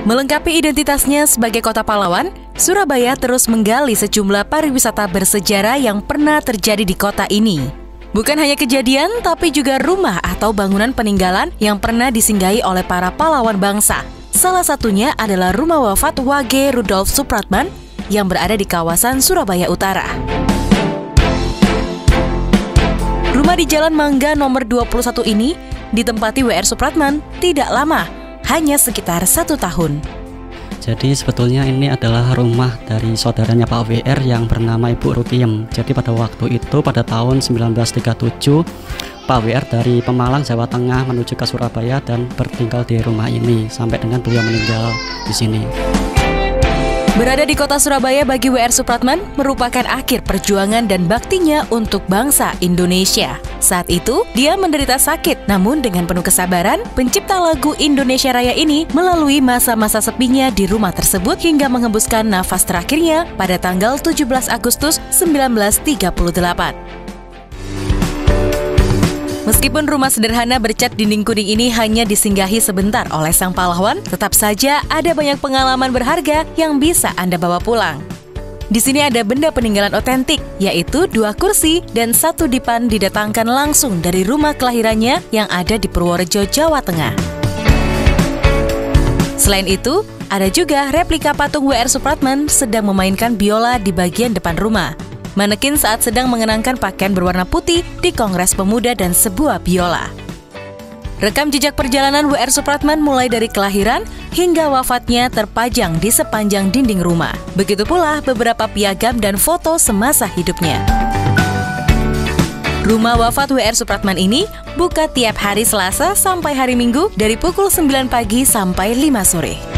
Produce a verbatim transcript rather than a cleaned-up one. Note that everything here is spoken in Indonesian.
Melengkapi identitasnya sebagai kota pahlawan, Surabaya terus menggali sejumlah pariwisata bersejarah yang pernah terjadi di kota ini. Bukan hanya kejadian, tapi juga rumah atau bangunan peninggalan yang pernah disinggahi oleh para pahlawan bangsa. Salah satunya adalah rumah wafat Wage Rudolf Supratman yang berada di kawasan Surabaya Utara. Rumah di Jalan Mangga nomor dua puluh satu ini ditempati W R Supratman tidak lama, hanya sekitar satu tahun. Jadi sebetulnya ini adalah rumah dari saudaranya Pak W R yang bernama Ibu Rutiem. Jadi pada waktu itu pada tahun seribu sembilan ratus tiga puluh tujuh Pak W R dari Pemalang, Jawa Tengah menuju ke Surabaya dan bertinggal di rumah ini sampai dengan beliau meninggal di sini. Berada di kota Surabaya bagi W R Supratman merupakan akhir perjuangan dan baktinya untuk bangsa Indonesia. Saat itu, dia menderita sakit, namun dengan penuh kesabaran, pencipta lagu Indonesia Raya ini melalui masa-masa sepinya di rumah tersebut hingga menghembuskan nafas terakhirnya pada tanggal tujuh belas Agustus seribu sembilan ratus tiga puluh delapan. Meskipun rumah sederhana bercat dinding kuning ini hanya disinggahi sebentar oleh sang pahlawan, tetap saja ada banyak pengalaman berharga yang bisa Anda bawa pulang. Di sini ada benda peninggalan otentik, yaitu dua kursi dan satu dipan didatangkan langsung dari rumah kelahirannya yang ada di Purworejo, Jawa Tengah. Selain itu, ada juga replika patung W R Supratman sedang memainkan biola di bagian depan rumah. Manekin saat sedang mengenangkan pakaian berwarna putih di Kongres Pemuda dan sebuah biola. Rekam jejak perjalanan W R Supratman mulai dari kelahiran hingga wafatnya terpajang di sepanjang dinding rumah. Begitu pula beberapa piagam dan foto semasa hidupnya. Rumah wafat W R Supratman ini buka tiap hari Selasa sampai hari Minggu dari pukul sembilan pagi sampai lima sore.